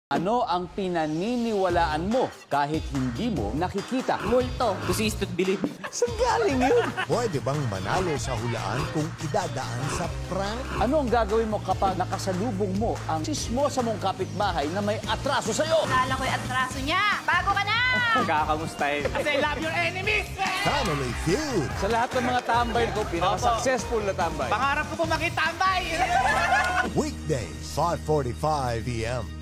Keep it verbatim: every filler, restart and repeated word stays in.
Ano ang pinaniniwalaan mo kahit hindi mo nakikita? Multo. To see is to believe. Saan galing yun? Pwede bang manalo sa hulaan kung idadaan sa prank? Ano ang gagawin mo kapag nakasalubong mo ang sismosa mong kapitbahay na may atraso sa'yo? Lala ko'y atraso niya. Bago ka na! Kakamustahin. Kasi love your enemies! Family Feud. Sa lahat ng mga tambay ko, pinaka-successful na tambay. Pangarap ko po makitambay! Weekdays, five forty-five p m